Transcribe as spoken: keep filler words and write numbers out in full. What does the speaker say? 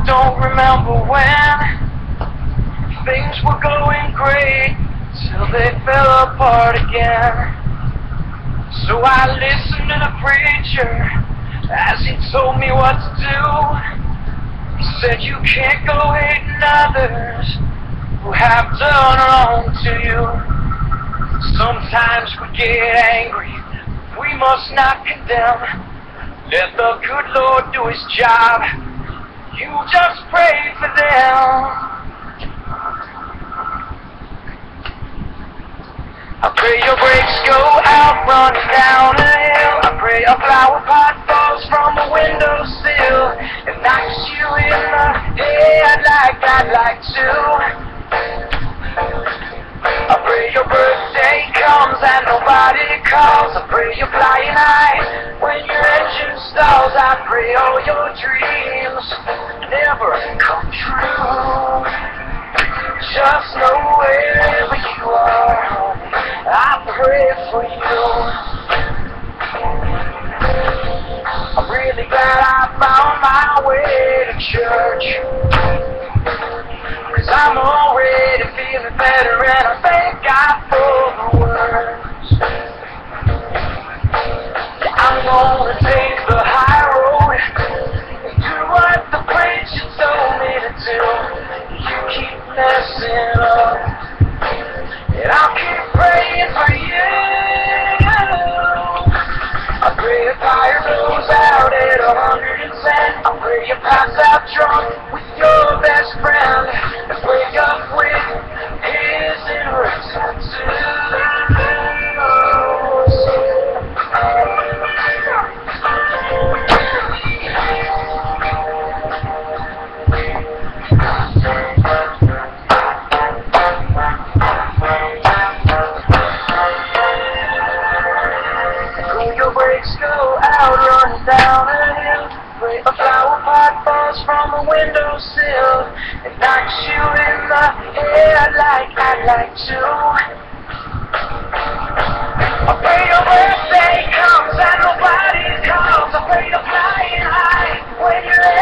don't remember when things were going great till they fell apart again. So I listened to the preacher as he told me what to do. He said you can't go hating others who have done wrong to you. Sometimes we get angry, we must not condemn. Let the good Lord do his job, you just pray for them. I pray your brakes go out running down a hill. I pray a flower pot falls from a windowsill and knocks you in the head like I'd like to. I pray your birthday comes and nobody calls. I pray you're flying high when your engine stalls. I pray all your dreams never come true. Just know wherever you are, I pray for you. I'm really glad I found my way to church, 'cause I'm already feeling better and I thank God for the words. I'm gonna take the high road and do what the preacher told me to do. You keep messing up and I'll keep praying for you. I pray your fire goes out at a hundred and ten. I pray you pass out drunk with your best friend and wake up with his and her tattoos. Go out running down a hill. Pray a flower pot falls from a windowsill and knocks you in the head like I'd like to. I pray your birthday comes and nobody calls. I pray you're flying high when you're